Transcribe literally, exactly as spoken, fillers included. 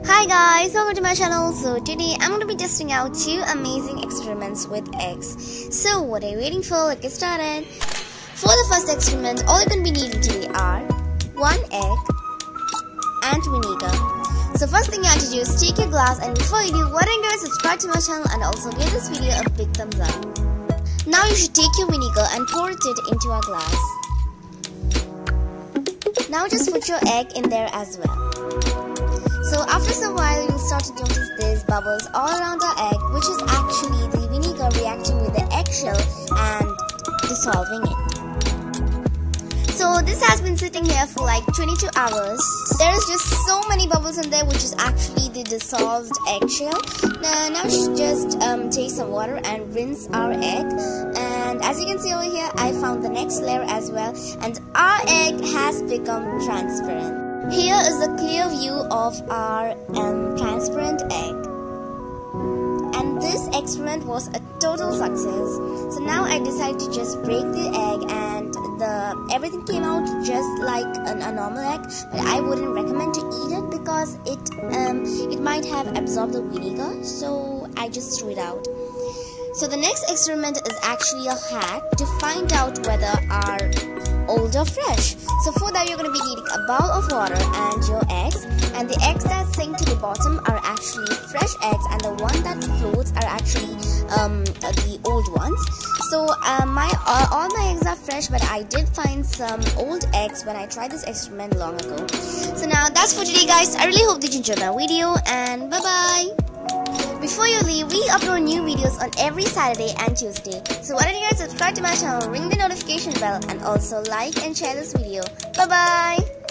Hi guys, welcome to my channel. So today I'm going to be testing out two amazing experiments with eggs. So what are you waiting for? Let's get started. For the first experiment, all you're going to be needing today are one egg and vinegar. So first thing you have to do is take your glass, and before you do, why don't you subscribe to my channel and also give this video a big thumbs up. Now you should take your vinegar and pour it into a glass. Now just put your egg in there as well. So after some while, you'll start to notice these bubbles all around the egg, which is actually the vinegar reacting with the eggshell and dissolving it. So this has been sitting here for like twenty-two hours. There is just so many bubbles in there, which is actually the dissolved eggshell. Now, now we should just um, take some water and rinse our egg. And as you can see over here, I found the next layer as well, and our egg has become transparent. Here is a clear view of our um, transparent egg. And this experiment was a total success. So now I decided to just break the egg, and the everything came out just like an, a normal egg. But I wouldn't recommend to eat it because it um, it might have absorbed the vinegar. So I just threw it out. So the next experiment is actually a hack to find out whether our old or fresh. So for that, you're going to be needing a bowl of water and your eggs, and the eggs that sink to the bottom are actually fresh eggs, and the one that floats are actually um, the old ones. So uh, my uh, all my eggs are fresh, but I did find some old eggs when I tried this experiment long ago. So now that's for today, guys. I really hope that you enjoyed my video, and bye bye. Before you leave, we upload new videos on every Saturday and Tuesday. So why don't you guys subscribe to my channel, ring the notification bell, and also like and share this video. Bye bye.